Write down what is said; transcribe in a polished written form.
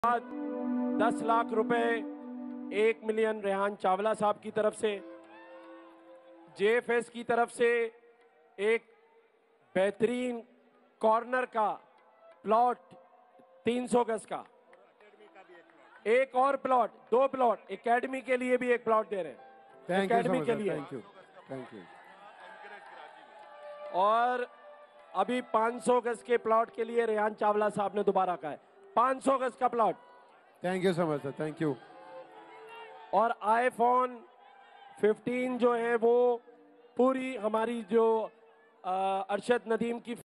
बाद 10 लाख रुपए 1 मिलियन रेहान चावला साहब की तरफ से, जेएफएस की तरफ से एक बेहतरीन कॉर्नर का प्लॉट 300 गज का, एक और प्लॉट, 2 प्लॉट एकेडमी के लिए भी एक प्लॉट दे रहे हैं, एकेडमी के लिए। Thank you. और अभी 500 गज के प्लॉट के लिए रेहान चावला साहब ने दोबारा कहा है 500 गज का plot. Thank you so much sir, thank you. और आईफोन 15 जो है वो पूरी हमारी जो अरशद नदीम की